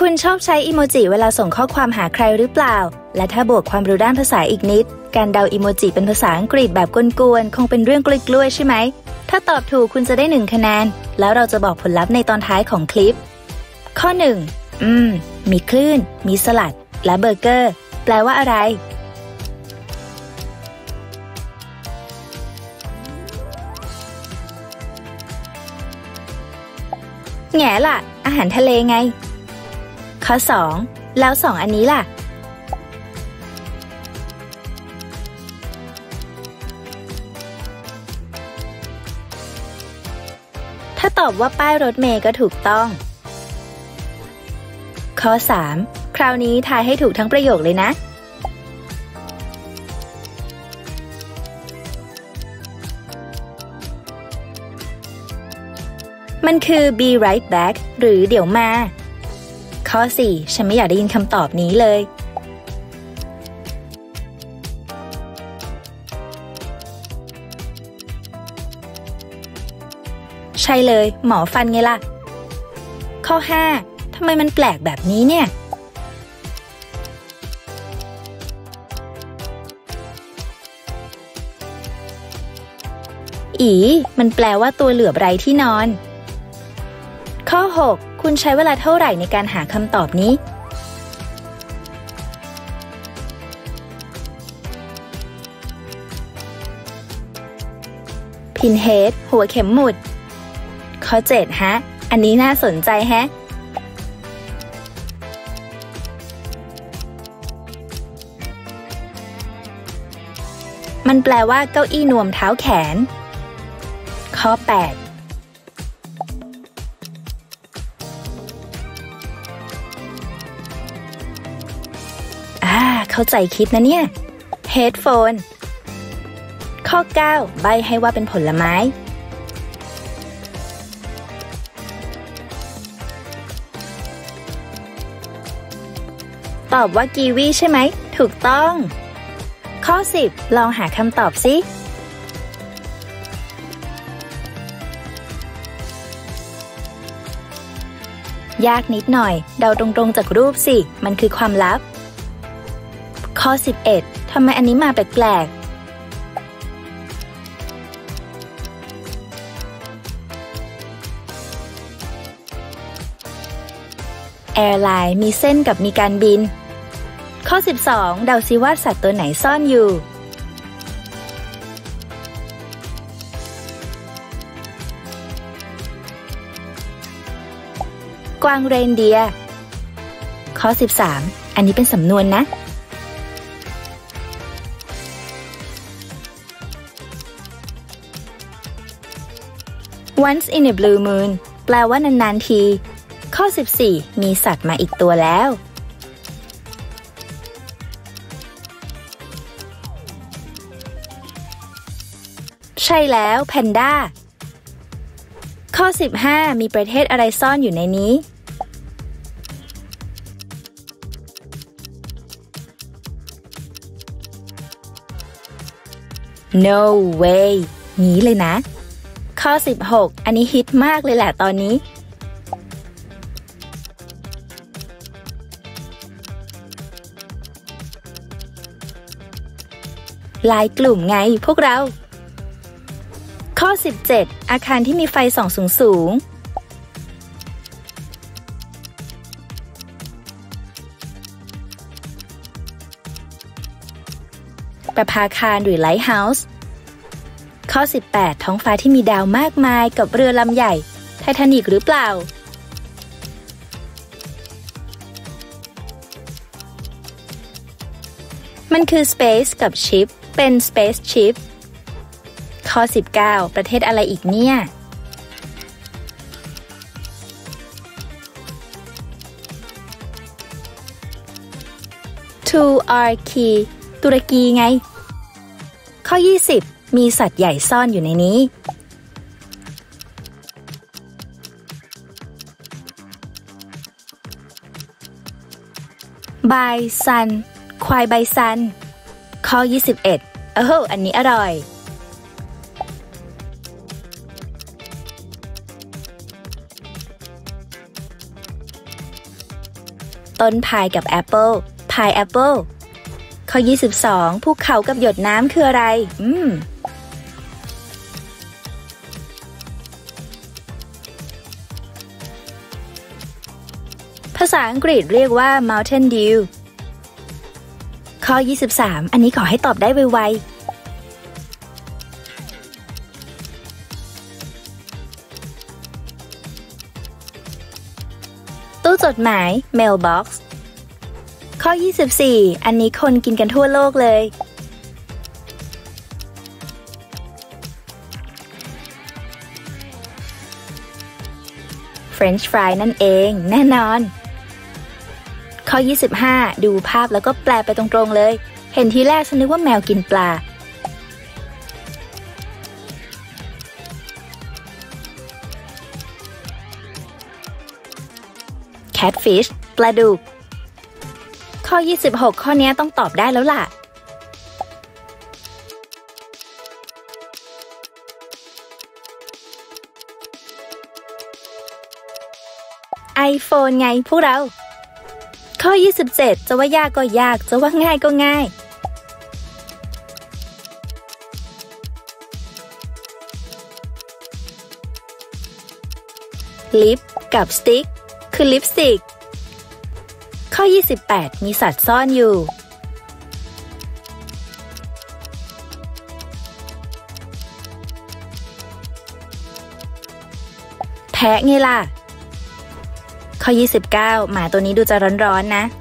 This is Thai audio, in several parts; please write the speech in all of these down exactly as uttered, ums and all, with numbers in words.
คุณชอบใช้อีโมจิเวลาส่งข้อความหาใครหรือเปล่าและถ้าบวกความรู้ด้านภาษาอีกนิดการเดาอีโมจิเป็นภาษาอังกฤษแบบกวนๆคงเป็นเรื่องกล้วยๆใช่ไหมถ้าตอบถูกคุณจะได้หนึ่งคะแนนแล้วเราจะบอกผลลัพธ์ในตอนท้ายของคลิปข้อหนึ่งอืมมีคลื่นมีสลัดและเบอร์เกอร์แปลว่าอะไรแง่ล่ะอาหารทะเลไงข้อสองแล้วสองอันนี้ล่ะถ้าตอบว่าป้ายรถเมล์ก็ถูกต้องข้อสามคราวนี้ทายให้ถูกทั้งประโยคเลยนะมันคือ be right back หรือเดี๋ยวมาข้อสี่ฉันไม่อยากได้ยินคำตอบนี้เลยใช่เลยหมอฟันไงล่ะข้อห้าทำไมมันแปลกแบบนี้เนี่ยอีมันแปลว่าตัวเหลือบไร้ที่นอนข้อหกคุณใช้เวลาเท่าไหร่ในการหาคำตอบนี้พินเฮดหัวเข็มหมุดข้อเจ็ดฮะอันนี้น่าสนใจแฮะมันแปลว่าเก้าอี้นวมเท้าแขนข้อแปดอ่าเข้าใจคิดนะเนี่ย headphone ข้อเก้าใบให้ว่าเป็นผลไม้ตอบว่ากีวีใช่ไหมถูกต้องข้อสิบลองหาคำตอบสิยากนิดหน่อยเดาตรงๆจากรูปสิมันคือความลับข้อสิบเอ็ดทำไมอันนี้มาแปลกๆแอร์ไลน์มีเส้นกับมีการบินข้อสิบสองเดาซิว่าสัตว์ตัวไหนซ่อนอยู่กวางเรนเดียร์ข้อสิบสามอันนี้เป็นสำนวนนะ once in a blue moon แปลว่านานๆทีข้อสิบสี่มีสัตว์มาอีกตัวแล้วใช่แล้วแพนด้าข้อสิบห้ามีประเทศอะไรซ่อนอยู่ในนี้ no way งี้เลยนะข้อสิบหกอันนี้ฮิตมากเลยแหละตอนนี้ลายกลุ่มไงพวกเราข้อสิบเจ็ดอาคารที่มีไฟส่องสูงๆประภาคารหรือไลท์เฮาส์ข้อสิบแปดท้องฟ้าที่มีดาวมากมายกับเรือลำใหญ่ไททานิกหรือเปล่ามันคือ space กับ ship เป็น space shipข้อสิบเก้าประเทศอะไรอีกเนี่ย Turkey ตุรกีไงข้อยี่สิบมีสัตว์ใหญ่ซ่อนอยู่ในนี้ไบซันควายไบซันข้อยี่สิบเอ็ดโอ้โหอันนี้อร่อยต้นพายกับแอปเปิลพายแอปเปิลข้อยี่สิบสองภูเขากับหยดน้ำคืออะไรอืมภาษาอังกฤษเรียกว่า Mountain Dew ข้อยี่สิบสามอันนี้ขอให้ตอบได้ไวๆตู้จดหมาย Mailbox ข้อยี่สิบสี่อันนี้คนกินกันทั่วโลกเลย French fry นั่นเองแน่นอนข้อยี่สิบห้าดูภาพแล้วก็แปลไปตรงๆเลยเห็นทีแรกฉันนึกว่าแมวกินปลา Catfish ปลาดุกข้อยี่สิบหกข้อนี้ต้องตอบได้แล้วล่ะ iPhone ไงพวกเราข้อยี่สิบเจ็ดจะว่ายากก็ยากจะว่าง่ายก็ง่ายลิปกับสติ๊กคือลิปสติกข้อยี่สิบแปดมีสัตว์ซ่อนอยู่แพะไงล่ะข้อยี่สิบเก้าหมาตัวนี้ดูจะร้อนๆนะ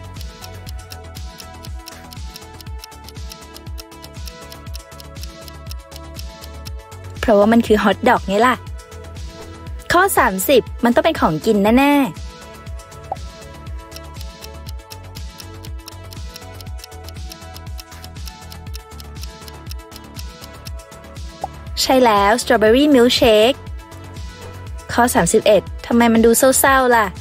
เพราะว่ามันคือฮอทดอกไงล่ะข้อสามสิบมันต้องเป็นของกินแน่ๆใช่แล้วสตรอเบอรี่มิลค์เชคข้อสามสิบเอ็ดทำไมมันดูเศร้าๆล่ะ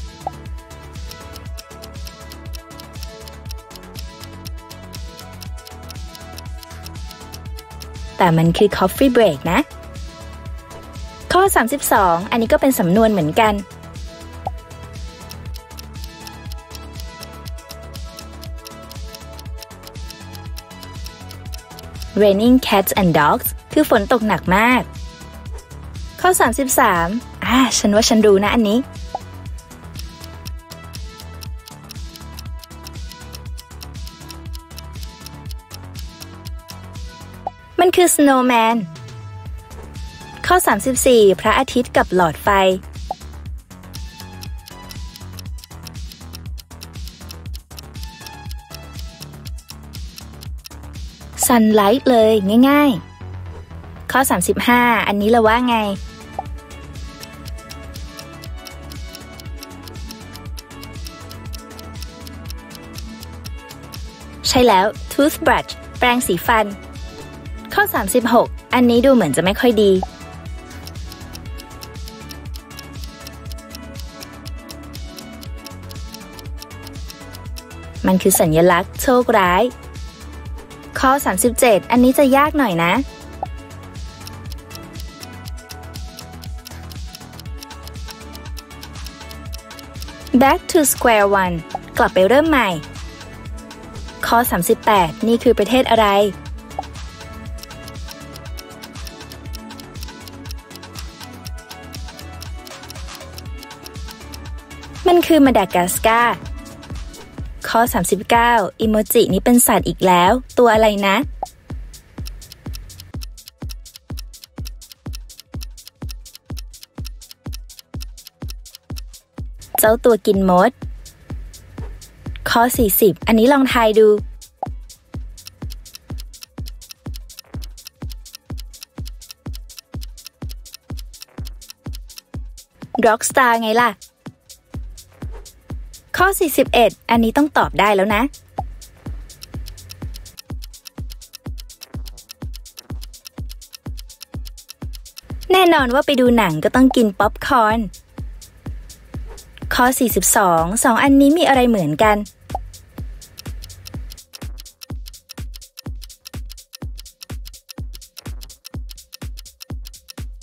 แต่มันคือ coffee break นะข้อสามสิบสองอันนี้ก็เป็นสำนวนเหมือนกัน raining cats and dogs คือฝนตกหนักมากข้อสามสิบสามอ่าฉันว่าฉันรู้นะอันนี้มันคือ snowman ข้อสามสิบสี่พระอาทิตย์กับหลอดไฟ sunlight เลยง่ายๆข้อสามสิบห้าอันนี้เราว่าไงใช่แล้ว toothbrush แปรงสีฟันข้อสามสิบหกอันนี้ดูเหมือนจะไม่ค่อยดีมันคือสัญลักษณ์โชคร้ายข้อสามสิบเจ็ดอันนี้จะยากหน่อยนะ back to square one กลับไปเริ่มใหม่ข้อสามสิบแปดนี่คือประเทศอะไรมันคือมาดากัสการ์ข้อสามสิบเก้าอิโมจินี้เป็นสัตว์อีกแล้วตัวอะไรนะเจ้าตัวกินมดข้อสี่สิบอันนี้ลองทายดูร็อกสตาร์ไงล่ะข้อสี่สิบเอ็ดอันนี้ต้องตอบได้แล้วนะแน่นอนว่าไปดูหนังก็ต้องกินป๊อปคอร์นข้อสี่สิบสอง สองอันนี้มีอะไรเหมือนกัน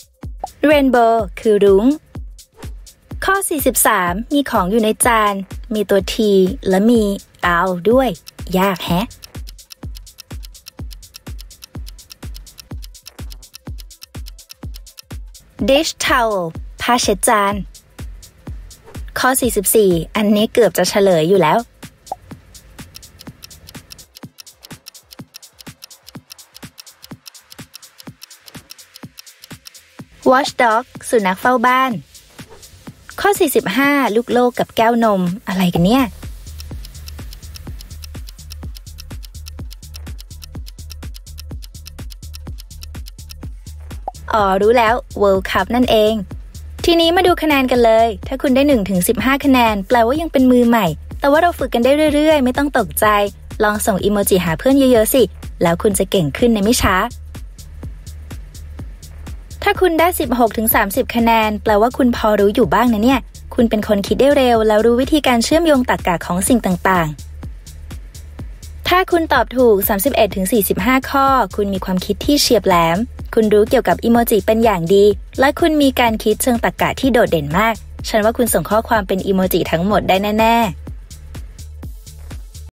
เรนโบว์คือรุ้งข้อสี่สิบสามมีของอยู่ในจานมีตัว T และมี L ด้วยยากแฮะ dish towel ผ้าเช็ดจานข้อสี่สิบสี่อันนี้เกือบจะเฉลยอยู่แล้ว watchdog สุนัขเฝ้าบ้านข้อสี่สิบห้าลูกโลกกับแก้วนมอะไรกันเนี่ยอ๋อรู้แล้ว World Cup นั่นเองทีนี้มาดูคะแนนกันเลยถ้าคุณได้ หนึ่งถึงสิบห้า คะแนนแปลว่ายังเป็นมือใหม่แต่ว่าเราฝึกกันได้เรื่อยๆไม่ต้องตกใจลองส่งอีโมจิหาเพื่อนเยอะๆสิแล้วคุณจะเก่งขึ้นในไม่ช้าถ้าคุณได้ สิบหกถึงสามสิบ คะแนนแปลว่าคุณพอรู้อยู่บ้างนะเนี่ยคุณเป็นคนคิดได้เร็วแล้วรู้วิธีการเชื่อมโยงตรรกะของสิ่งต่างๆถ้าคุณตอบถูก สามสิบเอ็ดถึงสี่สิบห้า ข้อคุณมีความคิดที่เฉียบแหลมคุณรู้เกี่ยวกับอีโมจิเป็นอย่างดีและคุณมีการคิดเชิงตรรกะที่โดดเด่นมากฉันว่าคุณส่งข้อความเป็นอีโมจิทั้งหมดได้แน่ๆ